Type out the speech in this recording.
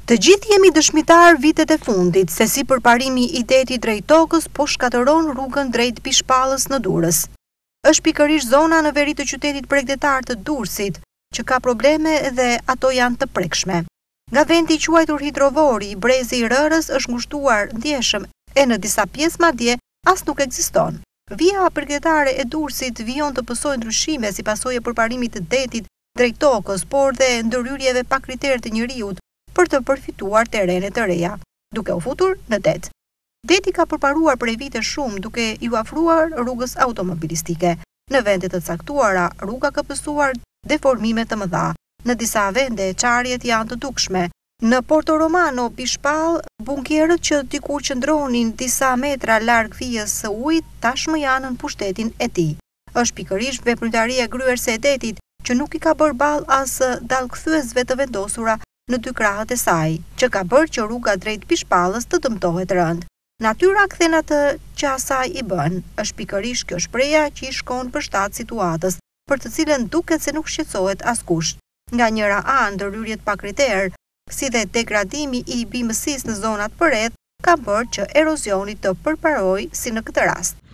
Të gjithë jemi dëshmitar vitet e fundit se si përparimi i detit drejt tokës po shkatëron rrugën drejt Pishpallës në Durrës. Është pikërisht zona në veri të qytetit bregdetar të Durrësit që ka probleme dhe ato janë të prekshme. Nga vendi i quajtur Hidrovori, brezi i Rërës është ngushtuar ndjeshëm e në disa pjesë madje as nuk ekziston. Vija bregdetare e Durrësit vijon të pësojë ndryshime si pasojë e përparimit të detit drejt tokës, por dhe ndërhyrjeve pa kriter të njerëzit për të përfituar terene të reja, duke u futur në det. Deti ka përparuar prej vite shumë duke ju afruar rrugës automobilistike. Në vende të caktuara, rruga ka pësuar deformime të mëdha. Në disa vende, qarjet janë të dukshme. Në Porto Romano, Pishpall, bunkjerët që dikur qëndronin disa metra larg vijës së ujit, tashmë janë në pushtetin e tij. Është pikërisht veprimtaria gryerse e detit që nuk i ka bërë ballë as dallkthyesve të vendosura në dy krahët e saj, që ka bërë që rruga drejt Pishpallës të dëmtohet rënd. Natyra kthen atë që asaj i bën, është pikërisht kjo shpreha që i shkon për shtat situatës, për të cilën duket se nuk shqetësohet askush. Nga njëra anë, ndërhyrjet pa kriter, si dhe degradimi i bimësisë në zonat përreth, ka bërë që erozioni të përparojë si në këtë rast.